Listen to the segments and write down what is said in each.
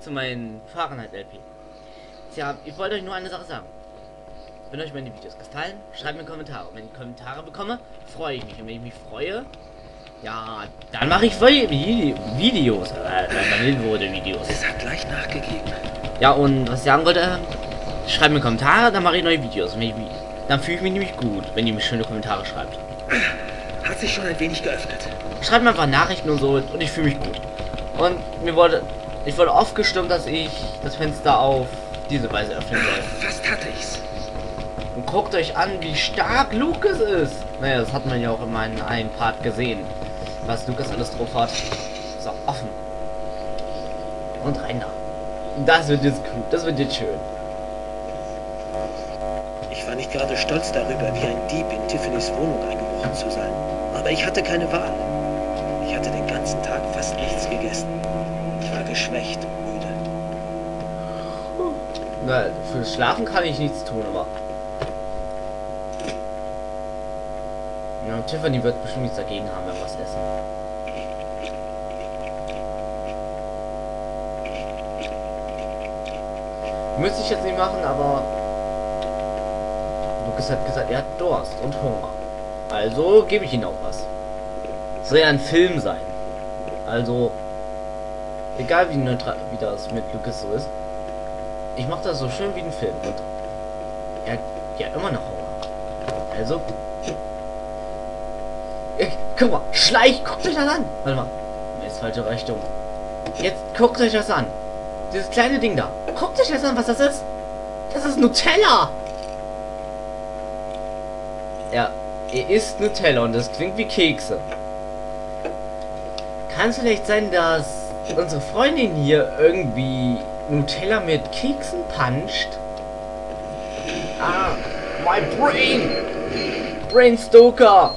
zurück zu meinen Fahrenheit-LP. Tja, ich wollte euch nur eine Sache sagen. Wenn euch meine Videos gefallen, schreibt mir Kommentare. Und wenn ich Kommentare bekomme, freue ich mich. Und wenn ich mich freue, ja, dann mache ich Videos. Videos. Es hat gleich nachgegeben. Ja, und was ich sagen wollte, schreibt mir Kommentare, dann mache ich neue Videos. Und dann fühle ich mich nämlich gut, wenn ihr mir schöne Kommentare schreibt. Hat sich schon ein wenig geöffnet. Schreibt mir einfach Nachrichten und so und ich fühle mich gut. Und ich wurde oft gestimmt, dass ich das Fenster auf diese Weise öffnen soll. Fast hatte ich's. Und guckt euch an, wie stark Lucas ist. Naja, das hat man ja auch in meinem einen Part gesehen, was Lucas alles drauf hat. So, offen. Und rein da. Das wird jetzt gut, das wird jetzt schön. Ich war nicht gerade stolz darüber, wie ein Dieb in Tiffany's Wohnung eingebrochen zu sein. Aber ich hatte keine Wahl. Ich hatte den ganzen Tag fast nichts gegessen. Ich war geschwächt und müde. Na, für Schlafen kann ich nichts tun, aber... Ja, Tiffany wird bestimmt nichts dagegen haben, wenn wir was essen. Müsste ich jetzt nicht machen, aber... Lucas hat gesagt, er hat Durst und Hunger. Also gebe ich ihm auch was. Soll ja ein Film sein. Also... Egal wie neutral, wie das mit Lucas so ist. Ich mache das so schön wie ein Film. Und er hat ja immer noch Hunger. Also... Guck mal, Schleich, guckt euch das an. Warte mal. Ist falsche Richtung. Jetzt guckt euch das an. Dieses kleine Ding da. Guckt euch das an, was das ist. Das ist Nutella. Ja, er isst Nutella und das klingt wie Kekse. Kann es vielleicht sein, dass unsere Freundin hier irgendwie Nutella mit Keksen puncht? Ah, my brain. Brain Stoker.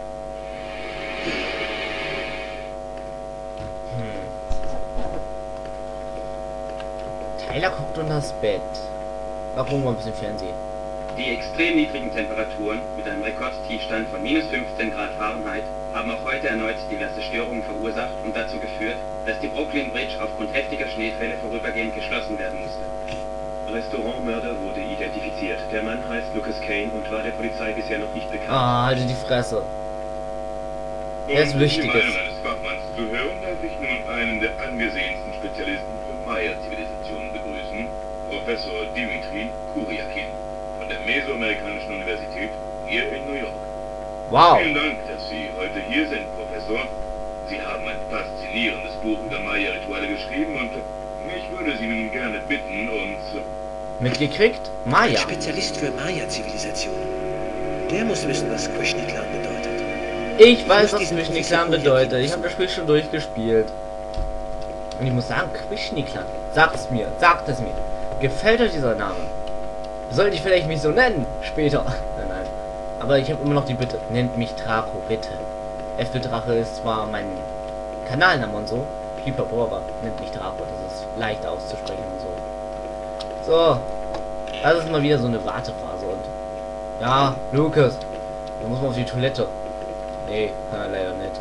Tyler guckt unter das Bett. Warum ein bisschen Fernsehen? Die extrem niedrigen Temperaturen mit einem Rekordtiefstand von minus 15 Grad Fahrenheit haben auch heute erneut diverse Störungen verursacht und dazu geführt, dass die Brooklyn Bridge aufgrund heftiger Schneefälle vorübergehend geschlossen werden musste. Restaurantmörder wurde identifiziert. Der Mann heißt Lucas Kane und war der Polizei bisher noch nicht bekannt. Ah, halt die Fresse. Er ist Wichtiges. Um die Meinung eines Fachmanns zu hören, darf ich nun einen der angesehensten Spezialisten für Maya-Zivilisationen begrüßen, Professor Dimitri Kuryakin von der Mesoamerikanischen Universität hier in New York. Wow. Vielen Dank, dass Sie heute hier sind, Professor. Sie haben ein faszinierendes Buch über Maya-Rituale geschrieben und ich würde Sie nun gerne bitten, uns... Mitgekriegt? Ein Maya. Spezialist für Maya-Zivilisation. Der muss wissen, was Krishniklan bedeutet. Ich weiß, was Krishniklan bedeutet. Ich habe das Spiel schon durchgespielt. Und ich muss sagen, Krishniklan. Sagt es mir. Sagt es mir. Gefällt euch dieser Name? Sollte ich vielleicht mich so nennen? Später. Nein, nein. Aber ich habe immer noch die Bitte. Nennt mich Draco, bitte. Drache ist zwar mein Kanalname und so. Pipapo, aber nennt mich Draco. Das ist leicht auszusprechen und so. So. Das ist mal wieder so eine Wartephase und... Ja, Lucas. Da muss man auf die Toilette. Nee, kann er leider nicht.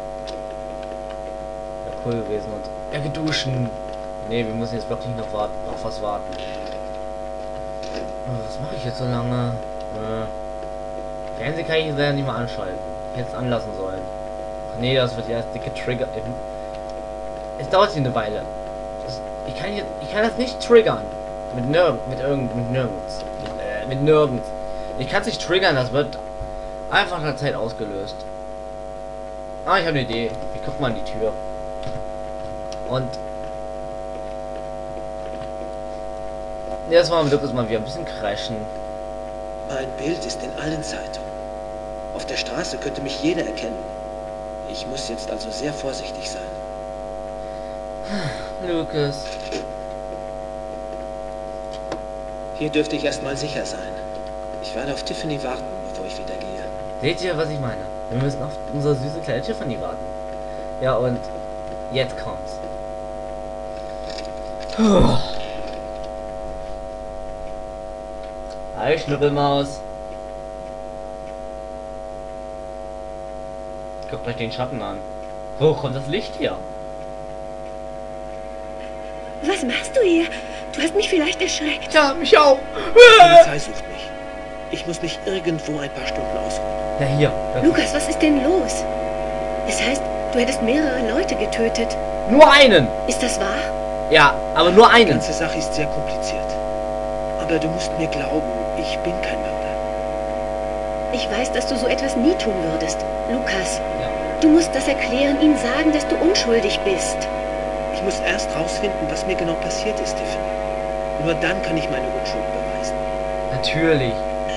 Wäre cool gewesen und... Ja, geduschen. Nee, wir müssen jetzt wirklich noch warten. Auf was warten. Was mache ich jetzt so lange? Fernsehen kann ich leider nicht mal anschalten. Ich hätte es anlassen sollen. Ach nee, das wird erst dicke Trigger. Es dauert hier eine Weile. Ich kann das nicht triggern. Mit nirgends. Mit nirgends. Ich kann es nicht triggern, das wird einfach nach Zeit ausgelöst. Ah, ich habe eine Idee. Ich guck mal an die Tür. Und jetzt mal Lucas mal wieder ein bisschen crashen. Mein Bild ist in allen Zeitungen. Auf der Straße könnte mich jeder erkennen. Ich muss jetzt also sehr vorsichtig sein. Lucas. Hier dürfte ich erstmal sicher sein. Ich werde auf Tiffany warten, bevor ich wieder gehe. Seht ihr, was ich meine? Wir müssen auf unsere süße kleine Tiffany warten. Ja, und jetzt kommt's. Hi, Schnuppelmaus. Guckt euch den Schatten an. Wo kommt das Licht her? Was machst du hier? Du hast mich vielleicht erschreckt. Ja, mich auch. Die Polizei sucht mich. Ich muss mich irgendwo ein paar Stunden ausruhen. Ja, hier. Lukas, was ist denn los? Es heißt, du hättest mehrere Leute getötet. Nur einen. Ist das wahr? Ja, aber nur Die einen. ganze Sache ist sehr kompliziert. Aber du musst mir glauben, ich bin kein Mörder. Ich weiß, dass du so etwas nie tun würdest. Lukas, Ja. du musst das erklären, ihm sagen, dass du unschuldig bist. Ich muss erst rausfinden, was mir genau passiert ist, Tiffany. Nur dann kann ich meine Unschuld beweisen. Natürlich.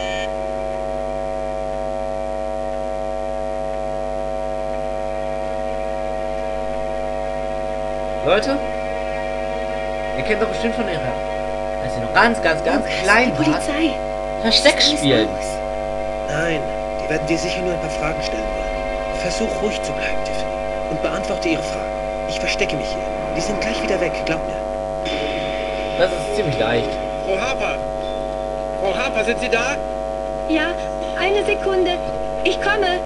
Leute, ihr kennt doch bestimmt von ihrer, als sie noch ganz Lukas, klein die war, Polizei. Versteck Was ist alles spielen. los? Nein, die werden dir sicher nur ein paar Fragen stellen wollen. Versuch ruhig zu bleiben, Tiffany. Und beantworte ihre Fragen. Ich verstecke mich hier. Die sind gleich wieder weg, glaub mir. Das ist ziemlich leicht. Frau Harper! Frau Harper, sind Sie da? Ja, eine Sekunde. Ich komme.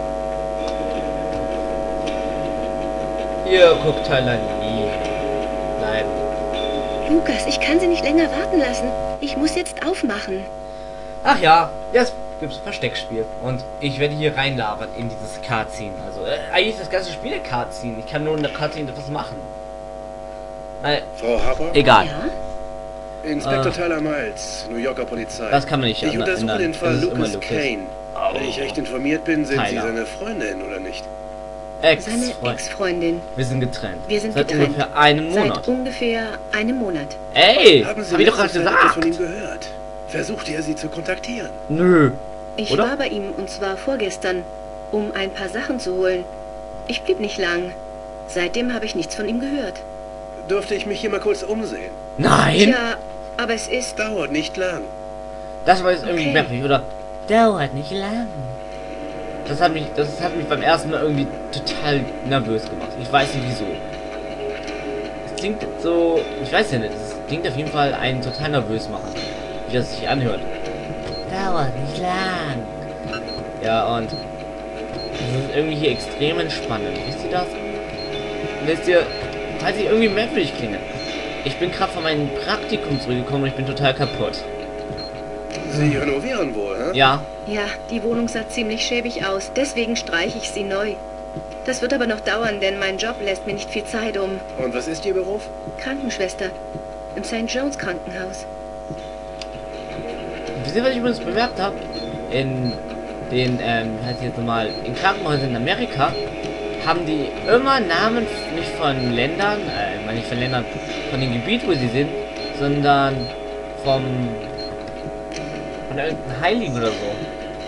Hier guckt Tyler nie. Bleiben. Lukas, ich kann sie nicht länger warten lassen. Ich muss jetzt aufmachen. Ach ja, jetzt gibt's Versteckspiel. Und ich werde hier reinlabern in dieses Cutscene. Also, eigentlich ist das ganze Spiel eine Cutscene. Ich kann nur in der Cutscene etwas machen. Frau Harper? Egal. Ja? Inspektor Tyler Miles, New Yorker Polizei. Das kann man nicht Ich untersuche ändern. den Fall Das ist immer Lucas Kane. Wenn ich recht informiert bin, sind Sie Tyler. seine Freundin, oder nicht? Seine Ex-Freund. Ex-Freundin. Wir sind getrennt. Wir sind Seit getrennt. ungefähr einem Seit Monat. ungefähr einem Monat. Ey, Haben Sie hab ich doch gerade letzte Zeit etwas von ihm gesagt. gehört? Versuchte er Sie zu kontaktieren? Nö. Ich Oder? war bei ihm, und zwar vorgestern, um ein paar Sachen zu holen. Ich blieb nicht lang. Seitdem habe ich nichts von ihm gehört. Dürfte ich mich hier mal kurz umsehen? Nein. Tja, aber es ist... Dauert nicht lang. Das war jetzt irgendwie Okay. merkwürdig, oder? Dauert nicht lang. Das hat mich beim ersten Mal irgendwie total nervös gemacht. Ich weiß nicht wieso. Es klingt so, ich weiß ja nicht, es klingt auf jeden Fall einen total nervös machen, wie das sich anhört. Dauert nicht lang. Ja, und das ist irgendwie hier extrem entspannend. Wisst ihr das? Wisst ihr, falls ich irgendwie merkwürdig klinge. Ich bin gerade von meinem Praktikum zurückgekommen und ich bin total kaputt. Sie renovieren wohl, hä? Ja, Ja, die Wohnung sah ziemlich schäbig aus. Deswegen streiche ich sie neu. Das wird aber noch dauern, denn mein Job lässt mir nicht viel Zeit um. Und was ist Ihr Beruf? Krankenschwester. Im St. John's Krankenhaus. wisst ihr, was ich übrigens bemerkt habe? In den, heißt jetzt nochmal, in Krankenhäusern in Amerika haben die immer Namen nicht von Ländern, nicht von Ländern, von dem Gebiet, wo sie sind, sondern von irgendeinem Heiligen oder so.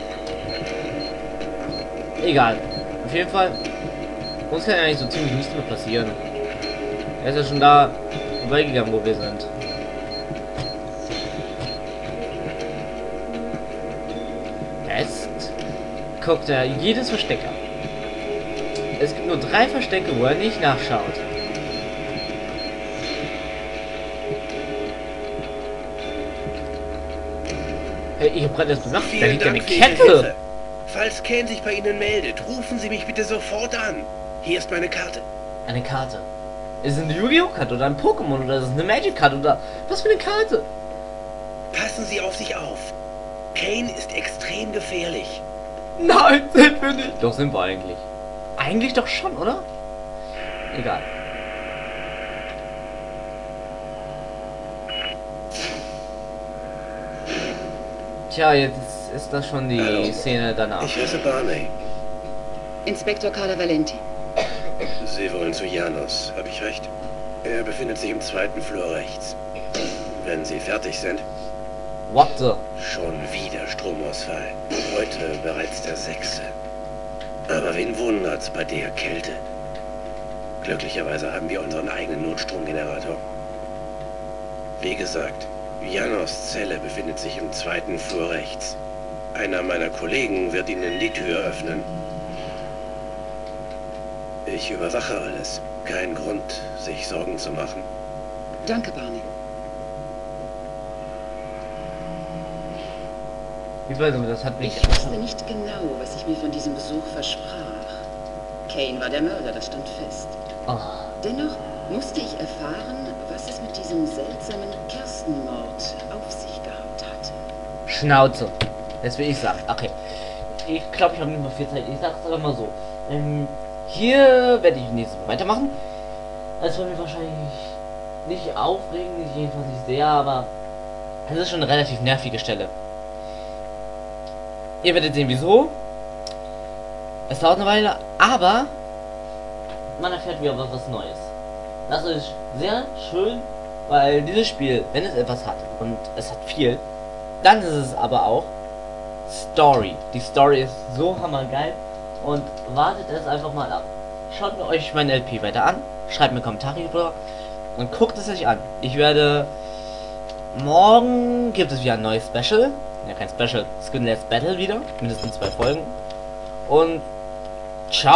Egal. Auf jeden Fall, uns kann ja eigentlich so ziemlich nichts mehr passieren. Er ist ja schon da vorbeigegangen, wo wir sind. Jetzt guckt er jedes Versteck ab. Es gibt nur 3 Verstecke, wo er nicht nachschaut. Hey, ich hab gerade erst gesagt, da liegt ja eine für Ihre Kette. Hilfe. Falls Kane sich bei Ihnen meldet, rufen Sie mich bitte sofort an. Hier ist meine Karte. Eine Karte. Ist es eine Yu-Gi-Oh! Karte oder ein Pokémon oder ist es eine Magic-Karte oder was für eine Karte? Passen Sie auf sich auf. Kane ist extrem gefährlich. Nein, sind wir nicht. Doch, sind wir eigentlich. Eigentlich doch schon, oder? Egal. Tja, jetzt ist das schon die Hallo. Szene danach. Ich heiße Barney. Inspektor Carla Valenti. Sie wollen zu Janos, habe ich recht? Er befindet sich im 2. Flur rechts. Wenn Sie fertig sind, What the? schon wieder Stromausfall. Heute bereits der 6. Aber wen wundert's bei der Kälte? Glücklicherweise haben wir unseren eigenen Notstromgenerator. Wie gesagt, Janos Zelle befindet sich im 2. Flur rechts. Einer meiner Kollegen wird Ihnen die Tür öffnen. Ich überwache alles. Kein Grund, sich Sorgen zu machen. Danke, Barney. Ich weiß nicht, das hat mich... Ich wusste nicht genau, was ich mir von diesem Besuch versprach. Kane war der Mörder, das stand fest. Oh, Dennoch musste ich erfahren, was es mit diesem seltsamen Kirstenmord auf sich gehabt hatte. Schnauze. Das will ich sagen. Okay. Ich glaube, ich habe nicht mehr viel Zeit. Ich sag's aber mal so. Hier werde ich nächstes Mal weitermachen. Es wird mich wahrscheinlich nicht aufregen, nicht jedenfalls nicht sehr, aber es ist schon eine relativ nervige Stelle. Ihr werdet sehen, wieso. Es dauert eine Weile, aber man erfährt wieder was Neues. Das ist sehr schön, weil dieses Spiel, wenn es etwas hat, und es hat viel, dann ist es aber auch Story. Die Story ist so hammergeil und wartet es einfach mal ab. Schaut mir euch mein LP weiter an, schreibt mir Kommentare drüber und guckt es euch an. Ich werde... Morgen gibt es wieder ein neues Special. Ja, kein Special, Skinless Battle wieder. Mindestens 2 Folgen. Und